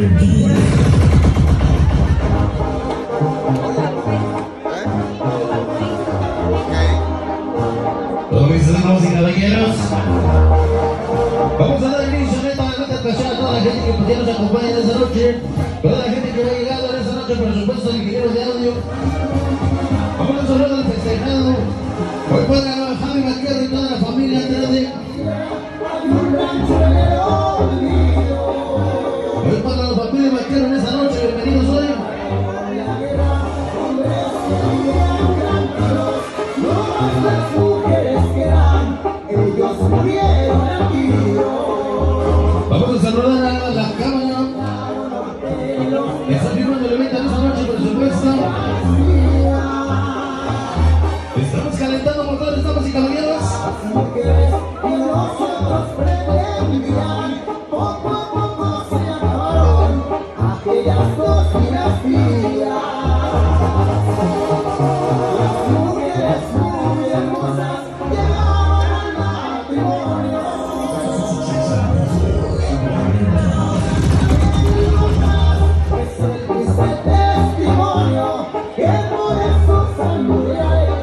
Mis damas y caballeros, vamos a dar inicio a esta ocasión a toda la gente que nos acompaña en esta noche, toda la gente que va llegando en esta noche, por supuesto, el ingeniero de audio. Vamos a hablar del festejado. Hoy pueden Javi Vaquero y toda la familia Andrade. Hoy para la familia Vaquero en esta noche, bienvenidos hoy. Vamos a saludar a la cámara que está firmando el evento en esta noche, por supuesto. Estamos calentando motores, damas y caballeros.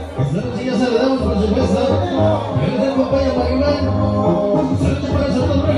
Ya saludamos, por supuesto. Yo les acompaño a Maribel. Saludos para nosotros.